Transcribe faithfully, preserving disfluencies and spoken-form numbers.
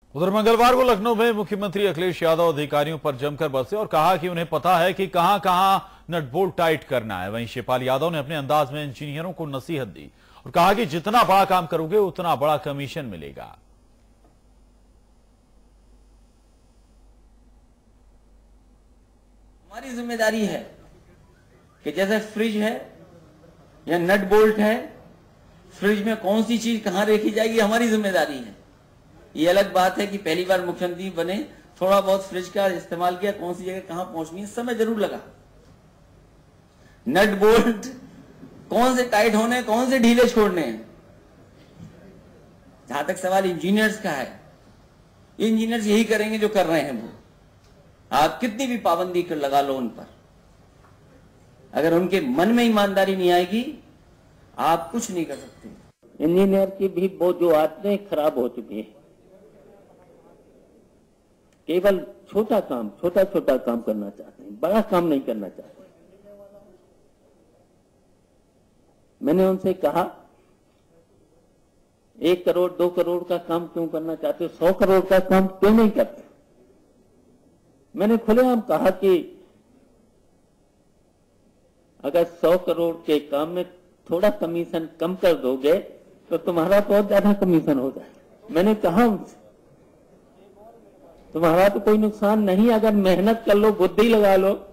उधर मंगलवार को लखनऊ में मुख्यमंत्री अखिलेश यादव अधिकारियों पर जमकर बरसे और कहा कि उन्हें पता है कि कहां कहां नट बोल्ट टाइट करना है। वहीं शिवपाल यादव ने अपने अंदाज में इंजीनियरों को नसीहत दी और कहा कि जितना बड़ा काम करोगे उतना बड़ा कमीशन मिलेगा। हमारी जिम्मेदारी है कि जैसे फ्रिज है या नट बोल्ट है, फ्रिज में कौन सी चीज कहां रखी जाएगी हमारी जिम्मेदारी है। ये अलग बात है कि पहली बार मुख्यमंत्री बने, थोड़ा बहुत फ्रिज का इस्तेमाल किया, कौन सी जगह कहां पहुंचनी है समय जरूर लगा। नट बोल्ट कौन से टाइट होने, कौन से ढीले छोड़ने हैं। जहां तक सवाल इंजीनियर्स का है, इंजीनियर्स यही करेंगे जो कर रहे हैं वो। आप कितनी भी पाबंदी कर लगा लो उन पर, अगर उनके मन में ईमानदारी नहीं आएगी आप कुछ नहीं कर सकते। इंजीनियर की भी वो जो आदतें खराब हो चुकी है, केवल छोटा काम छोटा छोटा काम करना चाहते हैं, बड़ा काम नहीं करना चाहते। मैंने उनसे कहा एक करोड़ दो करोड़ का काम क्यों करना चाहते हो, सौ करोड़ का काम क्यों नहीं करते। मैंने खुलेआम कहा कि अगर सौ करोड़ के काम में थोड़ा कमीशन कम कर दोगे तो तुम्हारा बहुत ज्यादा कमीशन हो जाएगा। मैंने कहा उनसे तुम्हारा तो कोई नुकसान नहीं, अगर मेहनत कर लो, बुद्धि लगा लो